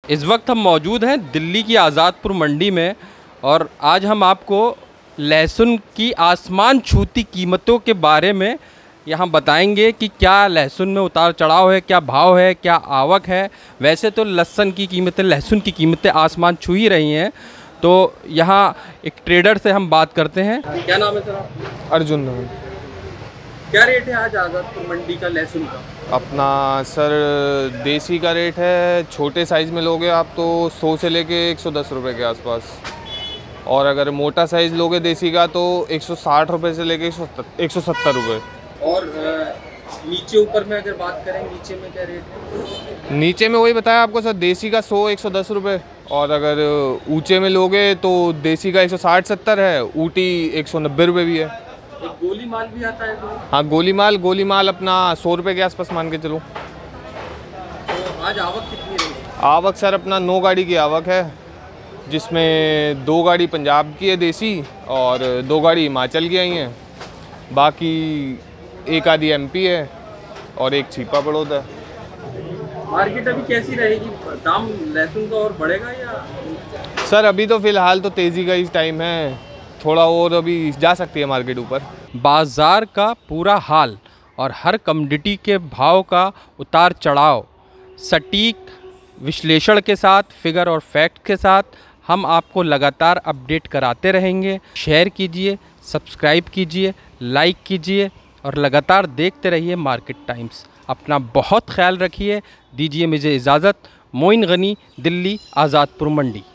इस वक्त हम मौजूद हैं दिल्ली की आज़ादपुर मंडी में और आज हम आपको लहसुन की आसमान छूती कीमतों के बारे में यहाँ बताएंगे कि क्या लहसुन में उतार चढ़ाव है, क्या भाव है, क्या आवक है। वैसे तो लहसुन की कीमतें आसमान छू ही रही हैं। तो यहाँ एक ट्रेडर से हम बात करते हैं। क्या नाम है सर आपका? अर्जुन नाम। क्या रेट है आज आज़ादपुर मंडी का लहसुन का? अपना सर देसी का रेट है, छोटे साइज़ में लोगे आप तो 100 से लेके 110 रुपये के आसपास, और अगर मोटा साइज़ लोगे देसी का तो 160 रुपये से लेके 170 रुपये। और नीचे ऊपर में अगर बात करें, नीचे में क्या रेट है? नीचे में वही बताया आपको सर, देसी का 100-110 रुपये, और अगर ऊंचे में लोगे तो देसी का 160-70 है, ऊटी 190 रुपये भी है। एक गोली माल भी आता है तो? हाँ, गोली माल अपना 100 रुपये के आसपास मान के चलो। तो आज आवक कितनी रही? आवक सर अपना 9 गाड़ी की आवक है, जिसमें 2 गाड़ी पंजाब की है देसी और 2 गाड़ी हिमाचल की आई हैं। बाकी एक आधी एमपी है और एक छिपा पड़ोद है। मार्केट अभी कैसी रहेगी? दाम लहसुन का और बढ़ेगा या? सर अभी तो फ़िलहाल तो तेज़ी का ही टाइम है, थोड़ा और अभी जा सकती है मार्केट ऊपर। बाज़ार का पूरा हाल और हर कमोडिटी के भाव का उतार चढ़ाव सटीक विश्लेषण के साथ, फिगर और फैक्ट के साथ हम आपको लगातार अपडेट कराते रहेंगे। शेयर कीजिए, सब्सक्राइब कीजिए, लाइक कीजिए और लगातार देखते रहिए मार्केट टाइम्स। अपना बहुत ख्याल रखिए। दीजिए मुझे इजाज़त। मोइन गनी, दिल्ली, आज़ादपुर मंडी।